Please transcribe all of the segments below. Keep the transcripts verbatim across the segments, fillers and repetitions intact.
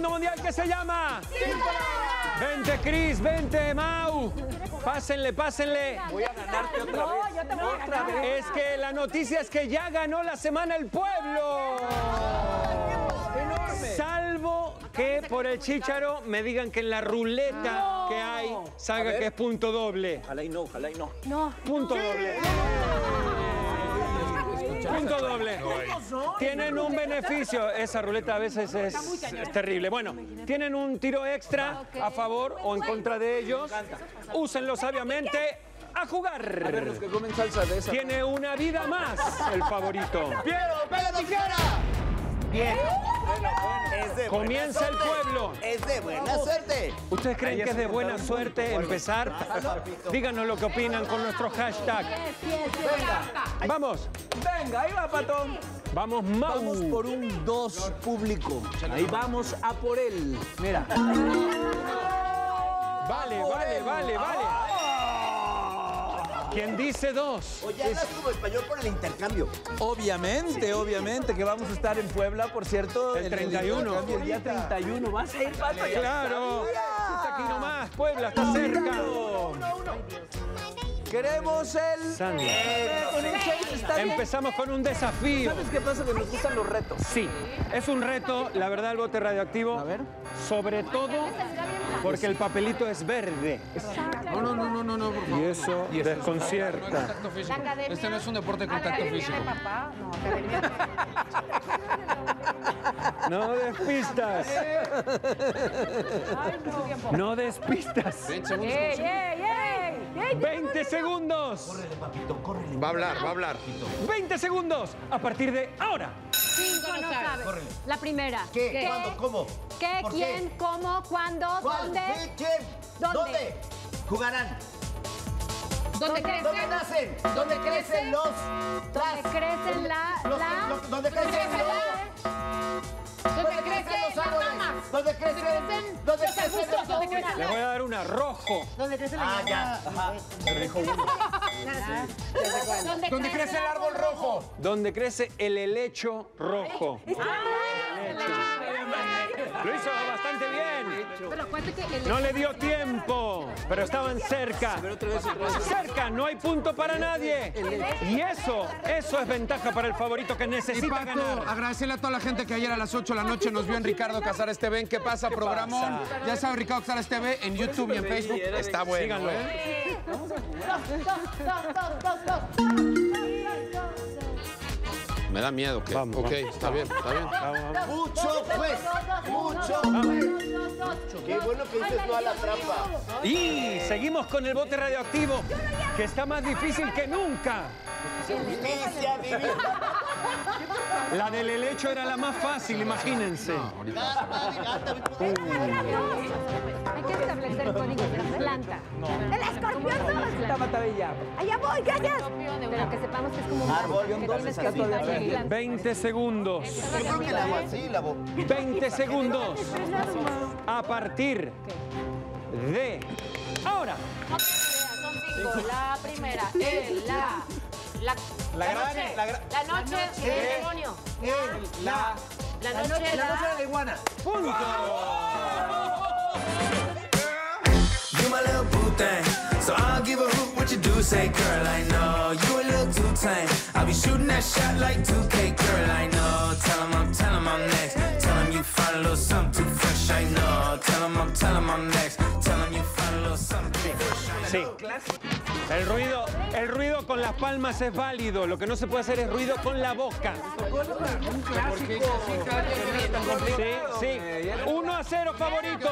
mundo mundial que se llama... Vente, Cris, vente, Mau. Pásenle, pásenle. Voy a ganarte otra vez. No, yo te voy a otra ganar. vez. Es que la noticia es que ya ganó la semana el pueblo. ¡Enorme! Salvo que por el chícharo me digan que en la ruleta que hay salga que es punto doble. Ojalá y no, ojalá y no. No. Punto doble. Punto doble. Tienen un beneficio. Esa ruleta a veces es, es terrible. Bueno, tienen un tiro extra a favor o en contra de ellos. Úsenlo sabiamente. A jugar. A ver, los que comen salsa de esa. Tiene una vida más el favorito. ¡Piero, pega tijera! Bien. Es de Comienza el pueblo. Es de buena suerte. ¿Ustedes creen que es de buena suerte empezar? Díganos lo que opinan con nuestro hashtag. Vamos. Venga, ahí va, Patón. Vamos, Mau. Vamos por un dos público. Ahí vamos a por él. Mira. Vale, vale, vale, vale. ¿Quién dice dos? Oye, hablas como español por el intercambio. Obviamente, obviamente que vamos a estar en Puebla, por cierto. El treinta y uno. El día treinta y uno. ¿Vas a ir, Pato? Ya Claro. Está aquí nomás. Puebla está cerca. Queremos el... Sandra. Con un seis, está bien. Empezamos con un desafío. ¿Sabes qué pasa? Que nos gustan los retos. Sí, es un reto, la verdad, el bote radioactivo. A ver. Sobre todo porque el papelito es verde. No, no, no, no, no, no, por favor. Y eso desconcierta. Contacto físico. Este no es un deporte de contacto físico. Papá, no, academia. No despistas. No despistas. veinte segundos. ¡Ey, ey, ey! ey veinte segundos. Va a hablar, va a hablar. veinte segundos a partir de ahora. Cinco no sabes. La primera. ¿Qué? ¿Cuándo? ¿Cómo? ¿Qué? ¿Por ¿Quién? qué? ¿Cómo? ¿Cuándo? ¿Cuál? ¿Dónde? ¿Qué? ¿Quién? ¿Dónde? ¿Jugarán? ¿Dónde ¿Dónde crecen? nacen? ¿Dónde crecen los tras? ¿Dónde crecen la... Los- la... los- ¿Dónde crecen los? ¿Dónde crecen los árboles? ¿Dónde crecen? ¿Dónde crecen los árboles? Le voy a dar una rojo. ¿Dónde crece la Ah, ya. Ajá. ¿Dónde, ¿Dónde crece el árbol rojo? Donde crece el helecho rojo. Lo hizo bastante bien. Pero acuérdate que el... No le dio tiempo, pero estaban cerca. Cerca, no hay punto para nadie. Y eso, eso es ventaja para el favorito que Y necesita Pato, ganar. agradecerle a toda la gente que ayer a las ocho de la noche nos vio en Ricardo Casares T V. ¿En qué pasa, programón? Ya sabe, Ricardo Casares T V en YouTube y en Facebook. Está bueno, Síganlo. ¿eh? Me da miedo que... Vamos, ok, vamos. está bien, está bien. Mucho pues. Mucho pues. Qué bueno que dices no a la trampa. Y seguimos con el bote radioactivo, que está más difícil que nunca. Inicia, Vivi. La del helecho era la más fácil, imagínense. Hay que establecer códigos de la planta. ¡El escorpión! Está matabella. ¡Allá voy, gracias! Pero que sepamos que es como un Árbol, que dos tienes está que todavía pintar bien. la planta. veinte segundos. Yo creo que la hago así, la voy. veinte segundos. A partir de ahora. Son cinco. La primera es la... La, La gran- noche, la gran- la noche del demonio. En la... La noche de La noche de la... la iguana. Punto. You my little boo thing, so I'll give a hoot what you do say, girl. I know you a little too tame. I'll be shooting that shot like two K, girl. I know. Tell 'em I'm, tell 'em I'm next. Tell 'em you find a little something too fresh. I know. Tell 'em I'm, tell 'em I'm next. Tell 'em you find a little something too fresh. I Sí. know. El ruido, el ruido con las palmas es válido. Lo que no se puede hacer es ruido con la boca. Sí, sí. uno a cero favorito.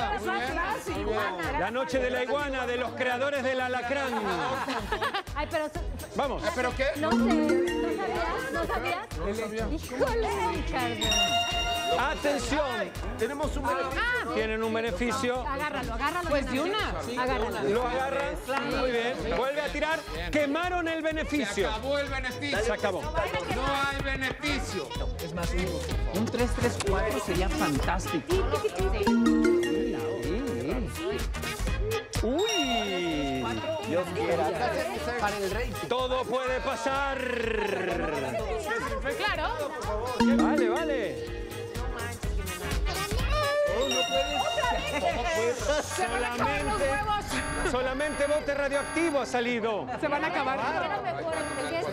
La noche de la iguana de los creadores del alacrán. Ay, pero... Vamos. ¿Pero qué? No sé, ¿no sabías? ¿No sabías? Híjole, Ricardo. Atención. Tenemos un beneficio. Tienen un beneficio. Agárralo, agárralo. Pues de una. Agárralo. Lo agarran. Muy bien. Vuelve a tirar. Quemaron el Se beneficio. acabó el beneficio. Se acabó. No hay beneficio. Es más, un, un tres tres cuatro sería fantástico. Uy. Dios quiera. Para el rey. Todo puede pasar. Claro. Vale, vale. Solamente, solamente bote radioactivo ha salido. Se van a acabar. ¿Qué es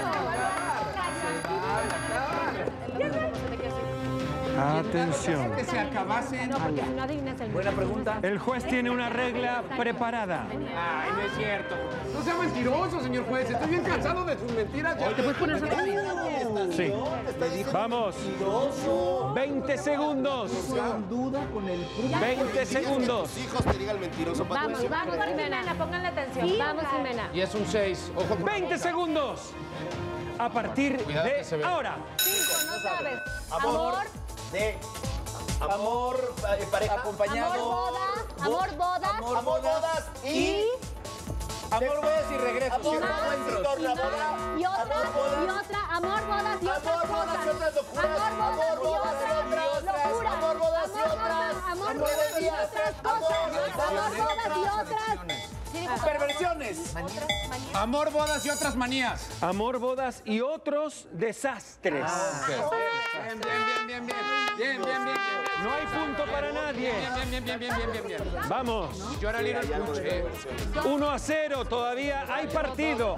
Atención. Que se acabasen. No, porque si no adivinas el Buena pregunta. El juez tiene una regla preparada. Ay, no es cierto. No sea mentiroso, señor juez. Estoy bien cansado de sus mentiras. Ya. ¿Te puedes poner otra vez? Sí. Vamos. veinte segundos. Sin duda con el público. veinte segundos. Tus hijos te digan mentiroso, Patricio. Vamos, vamos, Jimena. Pónganle atención. Vamos, Jimena. Y es un seis. Ojo con veinte segundos. A partir Cuidado que se de ve. ahora. Cinco, no sabes. Amor. Amor. De amor, eh, pareja. Acompañado. Amor, boda. Amor, bodas. Amor, bodas y... Amor, bodas y regreso. Amor, bodas y Y tornaboda. y otra, Amor, bodas. y otra, amor, bodas y otras Amor, bodas y cosas. otras locuras. Amor, bodas y otras locuras. Amor, bodas y otras. Amor, bodas y otras cosas. Amor, bodas y otras. Perversiones. Amor, bodas y otras manías. Amor, bodas y otros desastres. Bien, bien, bien, bien, bien. Bien, bien, bien, bien. No hay punto para nadie. Bien, bien, bien, bien, bien, bien, bien, bien. Vamos. Yo era Little Puche. uno a cero. Todavía hay partido.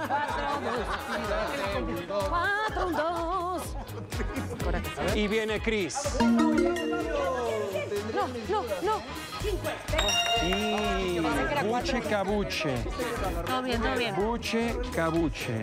Cuatro, dos. Y viene Cris. No, no, no. Y buche cabuche. Todo bien, todo bien. Buche cabuche.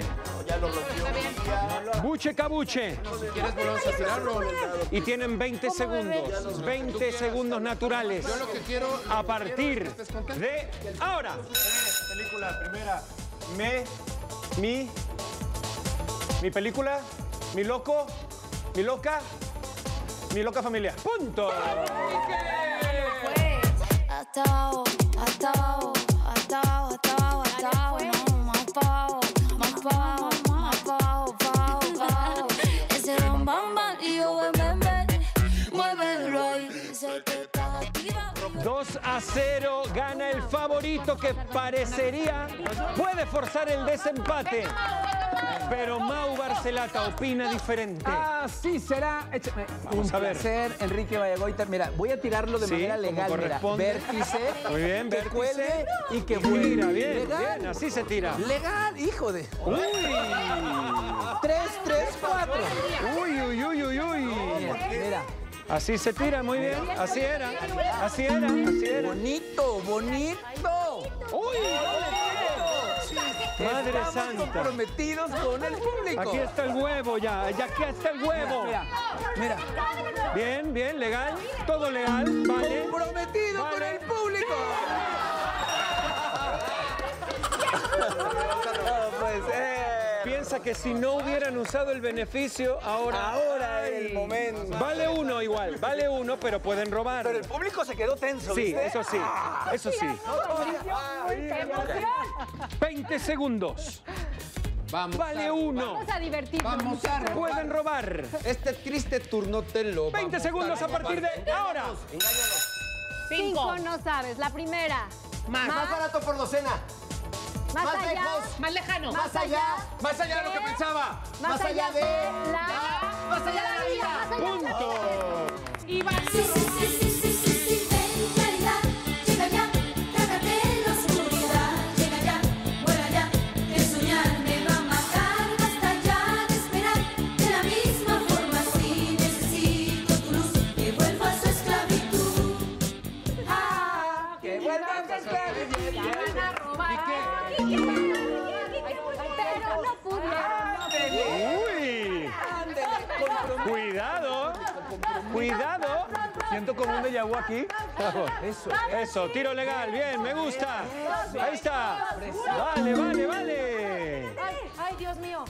Buche cabuche. ¿Quieres volver a tirarlo? Y tienen veinte segundos. veinte segundos naturales. Yo lo que quiero... A partir de ahora. Película primera. Me, mi, mi película, mi loco, mi loca, mi loca familia. Punto. Hasta abajo, hasta abajo, hasta abajo, hasta abajo, hasta abajo, no, más pa' abajo, más pa' abajo, más pa' abajo, pa' abajo, pa' abajo. Ese bam bam bam y yo ven ven ven, muévelo ahí, sé que estás activa. dos a cero. Gana el favorito que parecería puede forzar el desempate. Pero Mau Barcelata opina diferente. Así será. Échame. Vamos Un a ver. placer, Enrique Vallagoiter. Mira, voy a tirarlo de Sí, manera como legal. Mira, corresponde. vértice. Muy bien, que vértice. cuelgue y que Y vuelva. tira, bien, Legal. bien, así se tira. Legal, hijo de. Uy. Tres, tres, cuatro. Uy, uy, uy, uy, uy. Mira, mira. Así se tira, muy bien. Así era. Así era, así era. Bonito, bonito. Uy. Madre Estamos santa. comprometidos con el público. Aquí está el huevo ya. Ya aquí está el huevo. Mira, mira. Bien, bien, legal. Todo legal, vale. Comprometido con Vale. el público. No puede ser. Piensa que si no hubieran usado el beneficio, ahora... Ahora es el momento. Vale uno igual, vale uno, pero pueden robar. Pero el público se quedó tenso, Sí, ¿viste? eso sí, eso sí. veinte segundos. Vamos. Vale uno. Vamos a divertirnos. Vamos a robar. Pueden robar. Este triste turno te lo veinte vamos segundos a partir de ahora. Cinco, no sabes. La primera. Más, más barato por docena. Más Más allá. lejos. Más lejano. Más allá. Más allá de lo que pensaba. Más allá de la... Más allá de la vida. Más allá de la Punto. Y va. Sí, sí, sí, sí, sí, sí, sí, ven, claridad, llega ya, trágate la oscuridad, llega ya, vuela ya, que soñar me va a matar, basta ya de esperar, de la misma forma si necesito tu luz, que vuelva a su esclavitud. Ah, Que vuelva a ser Van a robar. Pero no pudieron. Uy. Cuidado. Cuidado. Siento como un déjà vu aquí. Eso. Eso, tiro legal, bien, me gusta. Ahí está. Vale, vale, vale. Ay, ay, Dios mío.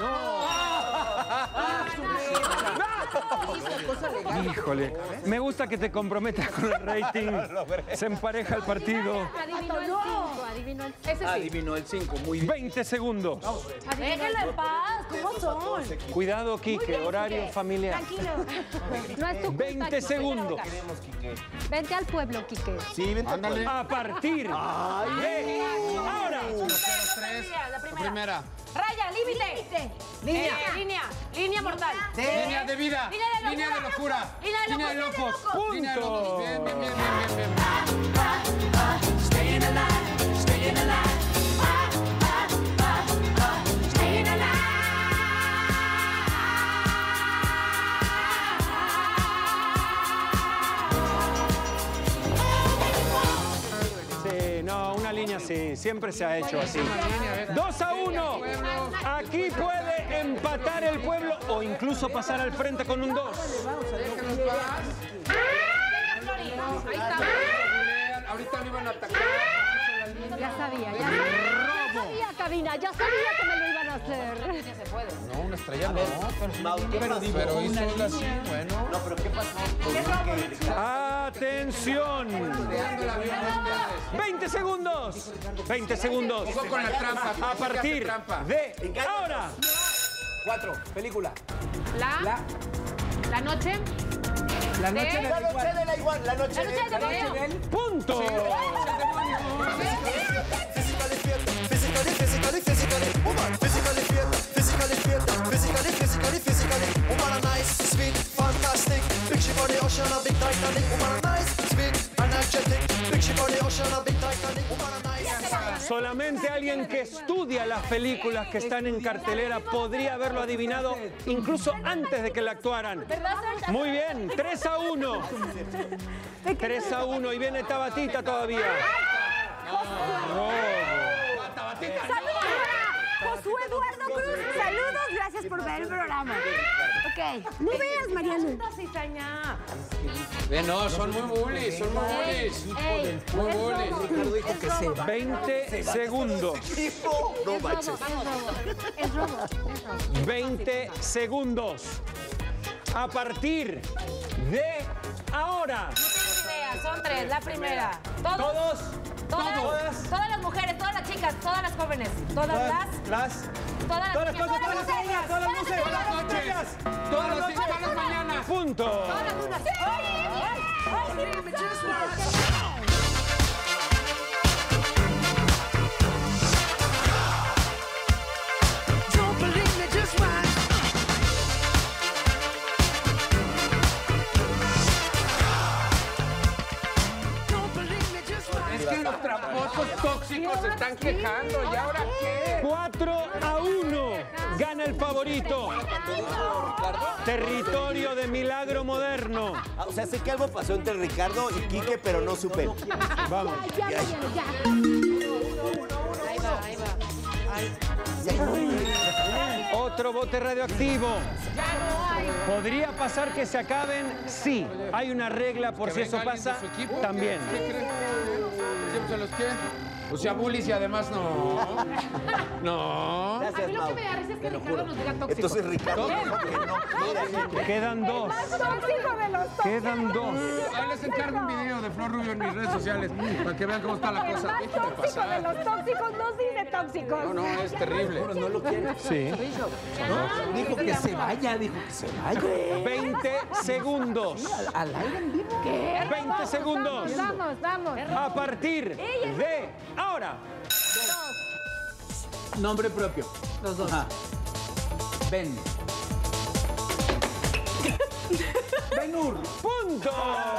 Híjole, me gusta que te comprometas con el rating. Se empareja el partido. Adivino el cinco, adivino el cinco. Ese sí. Adivinó el cinco, muy bien. veinte segundos. Déjenlo en paz. ¿Cómo son? Cuidado, Quique, horario Quique. familiar. Tranquilo. No es tu culpa, veinte Quique. segundos. Vente al pueblo, Quique. Sí, vente. Ándale. A partir de ahora. es? La La primera. primera. Raya, límite. Línea. Eh, línea. Línea mortal. Línea de vida. Línea de locura. Línea de locura. Línea de Línea de locos. locos. Línea de locos. Punto. Bien, bien, bien, bien, bien, bien. Staying alive, staying alive. Ah, ah, ah, ah, staying alive. Sí, no, una línea sí, siempre se ha hecho así. dos a uno. Aquí puede empatar el pueblo o incluso pasar al frente con un dos. Déjenos paz. Ahí está. Ahorita me iban a atacar. Ya sabía, ya sabía. Ya sabía, cabina, ya sabía que me lo iban a hacer. Se puede. No, una estrella no. Mau, ¿qué pasó? Pero hizo una así, bueno. No, pero ¿qué pasó? Atención. veinte segundos. veinte segundos. Jugó con la trampa. A partir Trampa. de ahora. Cuatro, película. La. La, La noche. la noche ¿De? de La la noche de la igual, la noche La noche de de demonio. Punto. Physically fit, physically, physically, physically, woman. Physically fit, physically fit, physically, physically, physically. Woman a nice, sweet, fantastic. Big ship on the ocean, a big Titanic. Woman a nice, sweet, energetic. Big ship on the ocean, a big Titanic. Woman a nice. Solamente alguien que estudia las películas que están en cartelera podría haberlo adivinado incluso antes de que la actuaran. Muy bien, tres a uno. tres a uno y viene Tabatita todavía. Josué Eduardo Cruz, saludos, gracias por ver el programa. Ok, no veas, Mariano. Cizaña. Eh, no, son muy bullies, son muy bullies. Ey, Muy es bullies. robo. Ricardo dijo que se va. veinte segundos. No Es manches. robo, es robo, es robo. veinte segundos. A partir de ahora. Idea, son tres. La primera. Todos. Todos. Todas, Todas. todas las mujeres, todas las chicas, todas las jóvenes, todas las, Las. todas las Todas las niñas, cosas, todas las estrellas, todas las luces, todas las estrellas. Todas las noches, todas las mañanas. Punto. todas las lunas. ¡Ay, ay, ay! Don't believe me, just watch. Don't believe me, just watch. Es que los tramposos tóxicos se están quejando. ¿Y ahora qué? cuatro a uno. Gana el favorito. Territorio de milagro moderno. Ah, o sea, sé que algo pasó entre Ricardo y Quique, pero no supe. Vamos. Ya, Mariano, ya. Ahí va, ahí va. Otro bote radioactivo. ¿Podría pasar que se acaben? Sí. Hay una regla por si eso venga alguien pasa de su equipo. también. ¿Qué creen? ¿Siempre se los qué? O sea, bullies y además no. No. A mí lo que me da risa es que Ricardo nos diga tóxico. Entonces Ricardo dijo que no. Mira, Quedan dos. Tóxico de los tóxicos. Quedan dos. Ahí les encargo un video de Flor Rubio en mis redes sociales para que vean cómo está la El cosa. más Déjenme tóxico de pasar. los tóxicos no dice tóxicos. No, no, es terrible. No lo quiere. Sí. Dijo que se vaya, dijo que se vaya. veinte segundos. Al aire en vivo. veinte segundos. Vamos, vamos. A partir de ahora. Nombre propio. Los dos. Ben. Ben-Hur. ¡Punto!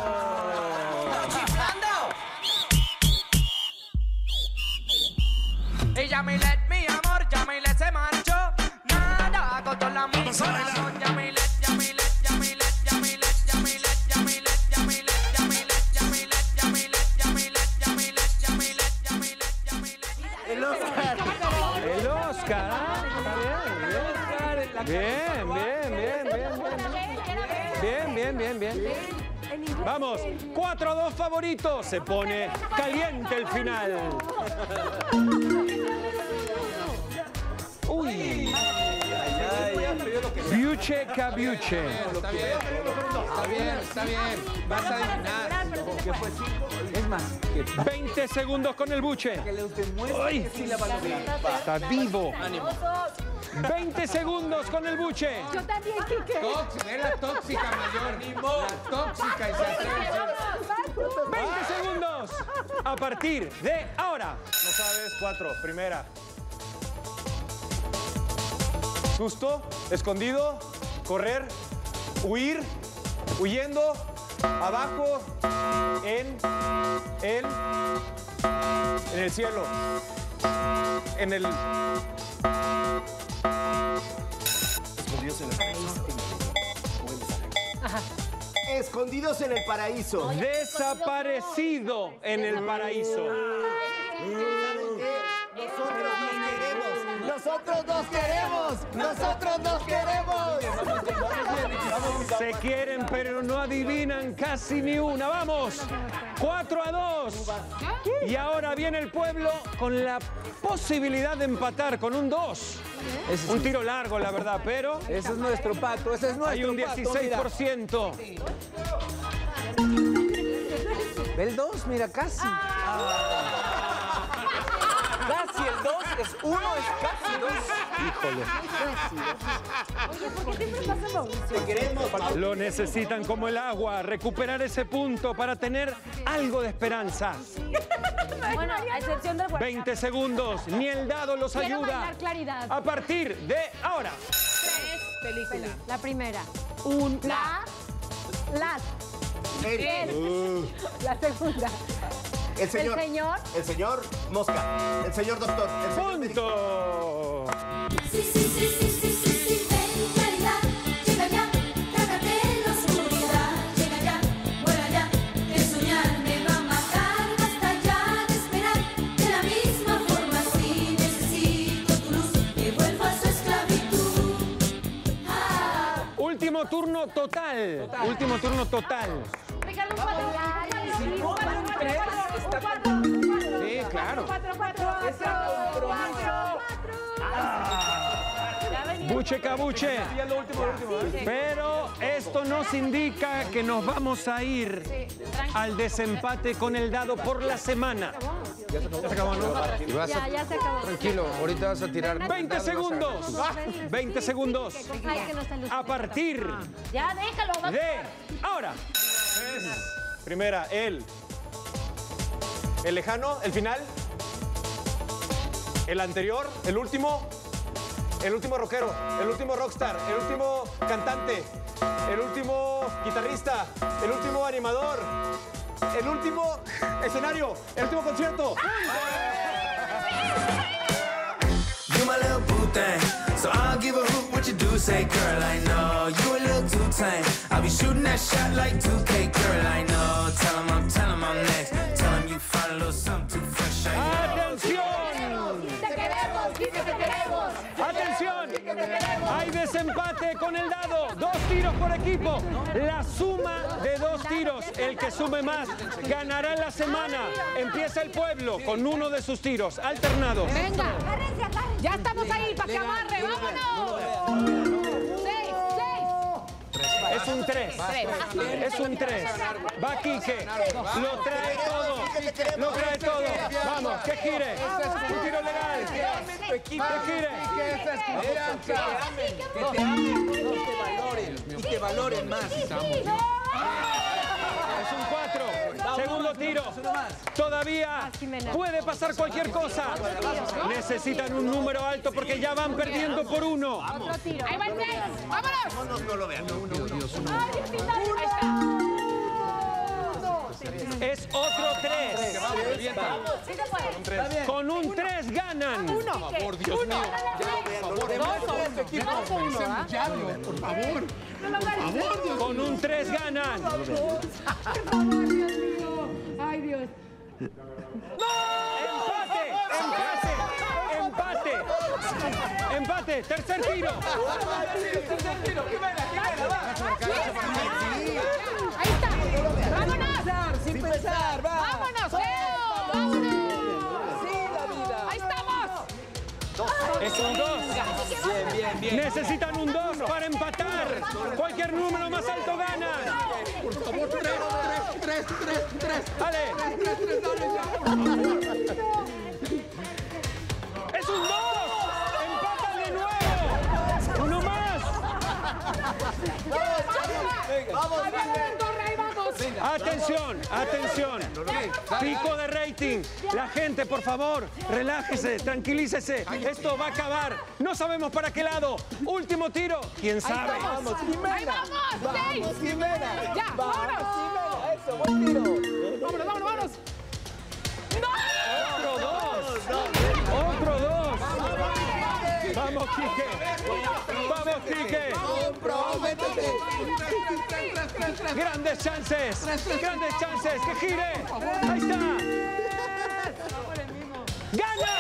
Y Yamilet, mi amor, Yamilet se marchó. Nada, con toda la mi corazón. Yamilet, Yamilet, Yamilet, Yamilet, Yamilet, Yamilet, Yamilet, Yamilet, Yamilet, Yamilet, Yamilet, Yamilet, Yamilet, Yamilet, Yamilet. el Oscar. El Oscar. ¿ah? Está bien. Bien, bien, bien, bien, bien. Bien, bien, bien, bien. bien. Vamos, cuatro a dos favoritos. Se pone caliente el final. Uy. Biuche Cabiuche. Está bien, está bien, está bien. Vas a adivinar. Que fue cinco. Es más, que veinte segundos con el buche. que les demuestre Ay. que sí la van a lograr. Está vivo. veinte segundos con el buche. Yo también, Quique. Tóxica, es la tóxica mayor. La tóxica y se atreve. veinte segundos. A partir de ahora. No sabes, cuatro. Primera. susto, escondido, correr, huir, huyendo, abajo, en, en, en el cielo, en el... Escondidos en el paraíso. Escondidos en el paraíso. Desaparecido en el paraíso. Nosotros nos queremos. Nosotros nos queremos. Se quieren, pero no adivinan casi ni una. ¡Vamos! cuatro a dos. Y ahora viene el pueblo con la posibilidad de empatar con un dos. Un tiro largo, la verdad, pero... Ese es nuestro pato, ese es nuestro hay un dieciséis por ciento. Ve el dos, mira, casi. Casi el dos es uno, es casi dos. Híjole. Oye, ¿por qué siempre pasa Mauricio? Te queremos. Lo necesitan como el agua. Recuperar ese punto para tener algo de esperanza. Bueno, a excepción del huerto. veinte segundos. Ni el dado los Quiero ayuda. bailar Claridad. A partir de ahora. Película. La primera. Un. La. Las. El, El. La segunda. el señor. El señor. El señor Mosca. El señor doctor. El señor médico. Punto. Sí, sí, sí, sí, sí, sí, sí, ven claridad, llega ya, trágate la oscuridad, llega ya, vuela ya, el soñar me va a matar, basta ya de esperar, de la misma forma si necesito tu luz, que vuelva a su esclavitud. Ah. Último turno total. Último turno total. Ricardo, un cuatro, un cuatro, un cuatro, un tres, cuatro, está- un cuatro, un cuatro. Sí, claro. Cuatro, cuatro, cuatro, cuatro, cuatro. Ya venía. Buche cabuche. Pero esto nos indica que nos vamos a ir al desempate con el dado por la semana. Ya se acabó, ¿no? Y vas Ya, a- ya se acabó. Tranquilo, ahorita vas a tirar. veinte segundos. veinte segundos. Ay, que no está luciendo. A partir Ya déjalo, va. de ahora. Primera, el. El lejano, el final. El anterior, el último. El último rockero, el último rockstar, el último cantante, el último guitarrista, el último animador, el último escenario, el último concierto. You my little boo thing, so I'll give a hoot what you do say, girl. I know you a little too tame. I'll be shooting that shot like two K, girl. I know. Tell 'em I'm, tell 'em I'm next. Tell 'em you find a little something too fresh. I know. ¡Atención! Te queremos, Quique, te queremos. ¡Atención! Hay desempate con el dado. Dos tiros por equipo. La suma de dos tiros, el que sume más, ganará en la semana. Empieza el pueblo con uno de sus tiros alternados. Venga. Agárrense, agárrense. Ya estamos ahí para que amarre. ¡Vámonos! Seis, seis. Es un tres. Es un tres. Va Quique. Lo trae todo. Lo trae todo. Vamos, que gire. Un tiro legal. Que gire. Que te amen, que te valoren y que valoren más. Es un cuatro. Segundo tiro. Todavía puede pasar cualquier cosa. Necesitan un número alto porque ya van perdiendo por uno. Otro tiro. Ahí va el tres. ¡Vámonos! No lo vean. Ay, el final. Ahí está. Es otro tres. Sí se puede. Con un tres ganan. Por Dios mío. Por favor. Con un tres ganan. Ay, Dios. Empate, empate, empate. Empate, tercer tiro. Ahí está. ¡Vámonos! Sin pensar, va. ¡Vámonos, Leo! ¡Vámonos! Sí, la vida. ¡Ahí estamos! Es un dos. Bien, bien, bien. Necesitan un dos para empatar. Cualquier número más alto gana. Por favor, tres, tres, tres, tres, tres. Dale. Tres, tres, dale ya. Es un dos. Empatan de nuevo. Uno más. Vamos, ¡Ahí vamos! Atención, atención. Pico de rating. La gente, por favor, relájese, tranquilícese. Esto va a acabar. No sabemos para qué lado. Último tiro. ¿Quién sabe? Vamos, Jimena. Ahí vamos, seis. Vamos, Jimena. Ya, vamos, vámonos. Jimena. Eso, buen tiro. Vámonos, vámonos, vámonos. ¡No! Otro dos. Otro dos. Vamos, Quique. Vamos, Quique. Comprométete. Grandes chances. Grandes chances. Que gire. Ahí está. ¡Gana!